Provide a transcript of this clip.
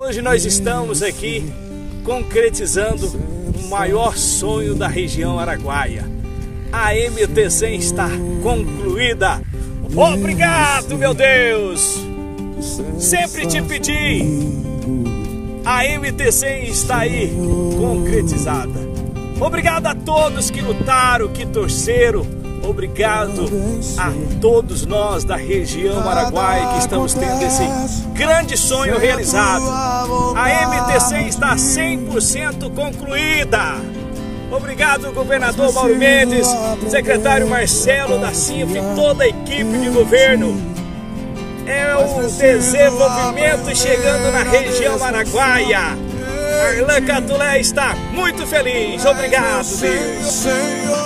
Hoje nós estamos aqui concretizando o maior sonho da região araguaia. A MT-100 está concluída. Obrigado, meu Deus! Sempre te pedi. A MT-100 está aí concretizada. Obrigado a todos que lutaram, que torceram. Obrigado a todos nós da região araguaia que estamos tendo esse grande sonho realizado. A MT-100 está 100% concluída. Obrigado, governador Mauro Mendes, secretário Marcelo da CINF e toda a equipe de governo. É o desenvolvimento chegando na região araguaia. Arlan Catulé está muito feliz. Obrigado, Deus.